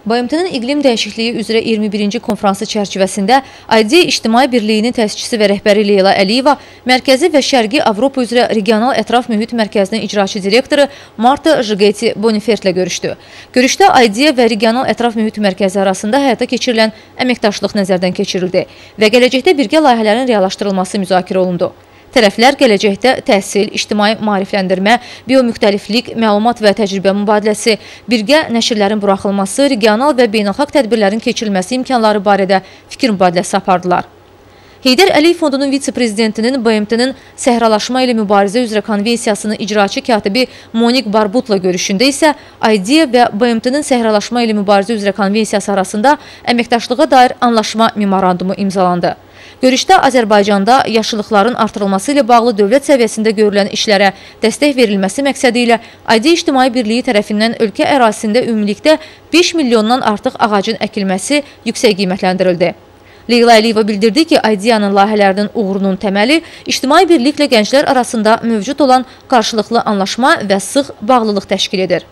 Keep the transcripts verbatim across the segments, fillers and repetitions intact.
B M T-nin iqlim dəyişikliyi üzrə iyirmi birinci konfransı çərçivəsində IDEA İctimai Birliyinin təşkiçisi və rəhbəri Leyla Əliyeva, Mərkəzi və Şərqi Avropa üzrə Regional Ətraf Mühit Mərkəzinin icraçı direktoru Marta Jigeti Bonifertlə görüşdü. Görüşdə IDEA və Regional Ətraf Mühit Mərkəzi arasında həyata keçirilən əməkdaşlıq nəzərdən keçirildi və gələcəkdə birgə layihələrin reallaşdırılması müzakirə olundu. Tərəflər gələcəkdə təhsil, ictimai maarifləndirmə, biomüxtəliflik, məlumat və təcrübə mübadiləsi, birgə nəşrlərin buraxılması, regional və beynəlxalq tədbirlərin keçirilməsi imkanları barədə fikir mübadiləsi apardılar. Heydər Əliyev Fondunun vitse-prezidentinin B M T-nin səhralaşma ilə mübarizə üzrə konvensiyasının icraçı katibi Monik Barbutla görüşündə isə IDEA və B M T-nin səhralaşma ilə mübarizə üzrə konvensiyası arasında əməkdaşlığa dair anlaşma memorandumu imzalandı. Görüşdə Azərbaycanda yaşıllıqların artırılması ilə bağlı dövlət səviyyəsində görülən işlərə dəstək verilməsi məqsədi ilə IDEA İctimai Birliyi tərəfindən ölkə ərazisində ümumilikdə beş milyondan artıq ağacın əkilməsi yüksək qiymətləndirildi. Leyla Əliyeva bildirdi ki, IDEA-nın layihələrinin uğurunun təməli ictimai birliklə gənclər arasında mövcud olan qarşılıqlı anlaşma və sıx bağlılıq təşkil edir.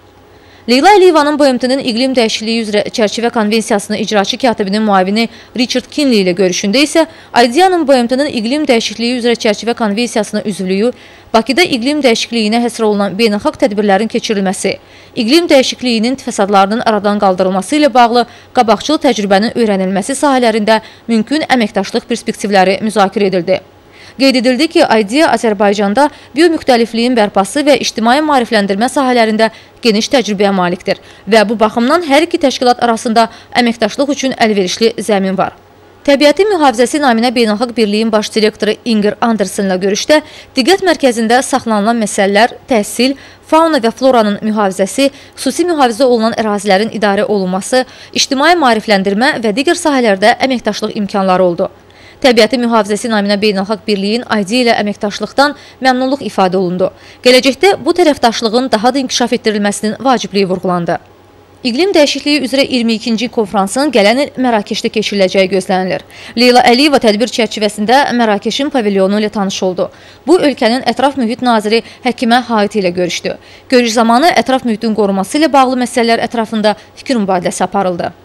Leyla Əliyevanın B M T-nin iqlim dəyişikliyi üzrə çərçivə konvensiyasının icraçı katibinin müavini Richard Kinley ilə görüşündə isə IDEA-nın B M T-nin iqlim dəyişikliyi üzrə çərçivə konvensiyasına üzvlüyü, Bakıda iqlim dəyişikliyinə həsr olunan beynəlxalq tədbirlərin keçirilməsi, iqlim dəyişikliyinin fəsadlarının aradan qaldırılması ilə bağlı qabaqcıl təcrübənin öyrənilməsi sahələrində mümkün əməkdaşlıq perspektivləri müzakirə edildi. Qeyd edildi ki, IDEA Azərbaycanda biomüxtəlifliyin bərpası və ictimai maarifləndirmə sahələrində geniş təcrübəyə malikdir və bu baxımdan hər iki təşkilat arasında əməkdaşlıq üçün əlverişli zəmin var. Təbiətin mühafizəsi naminə Beynəlxalq Birliyin baş direktoru Inger Andersonla görüşdə diqqət mərkəzində saxlanılan məsələlər təhsil, fauna və floranın mühafizəsi, xüsusi mühafizə olunan ərazilərin idarə olunması, ictimai maarifləndirmə və digər sahələrdə əməkdaşlıq imkanları oldu. Təbiətin mühafizəsi naminə Beynəlxalq Birliyin IDEA ilə əməkdaşlıqdan məmnunluq ifadə olundu. Gələcəkdə bu tərəfdaşlığın daha da inkişaf etdirilməsinin vacibliyi vurğulandı. İqlim dəyişikliyi üzrə iyirmi ikinci konfransın gələn il Mərakeşdə keçiriləcəyi gözlənilir. Leyla Əliyeva tədbir çərçivəsində Mərakeşin pavilyonu ilə tanış oldu. Bu, ölkənin ətraf mühit naziri Həkimə Hait ilə görüşdü. Görüş zamanı ətraf mühitin qorunması ilə bağlı məsələlər ətrafında fikir mübadiləsi aparıldı.